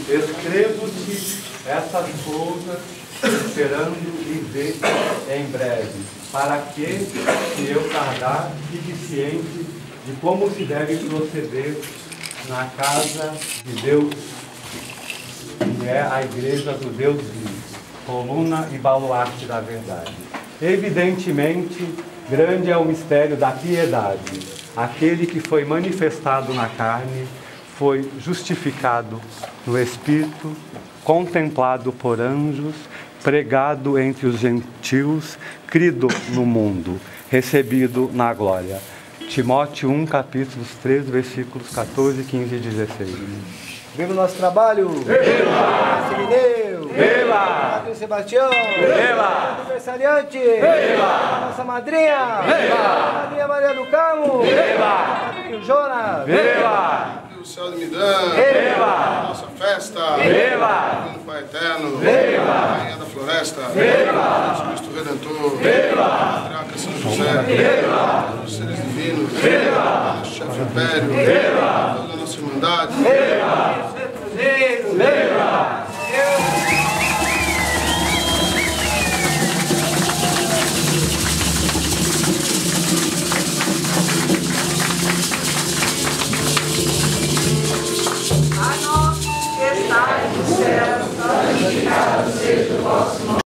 escrevo-te essas coisas, esperando e ver em breve, para que, se eu tardar, fique ciente de como se deve proceder na casa de Deus, que é a igreja do Deus vivo, coluna e baluarte da verdade. Evidentemente, grande é o mistério da piedade. Aquele que foi manifestado na carne foi justificado no Espírito, contemplado por anjos, pregado entre os gentios, crido no mundo, recebido na glória. Timóteo 1, capítulos 3, versículos 14, 15 e 16. Viva o nosso trabalho! Viva! Sirineu! Viva! Padre Sebastião! Viva! Aniversariante! Viva! Nossa madrinha! Viva! Madrinha Maria do Carmo! Viva! Padrinho Jonas! Viva! O céu de Midã, Viva! nossa festa, Viva! Divino Pai Eterno, Viva! Rainha da Floresta, Viva! Jesus Cristo Redentor, Viva! Patriarca São José, Viva! os seres divinos, Viva! nosso chefe império, Viva! toda a nossa irmandade, Viva! Viva! A nós que estais no céu, santificado seja o vosso nome.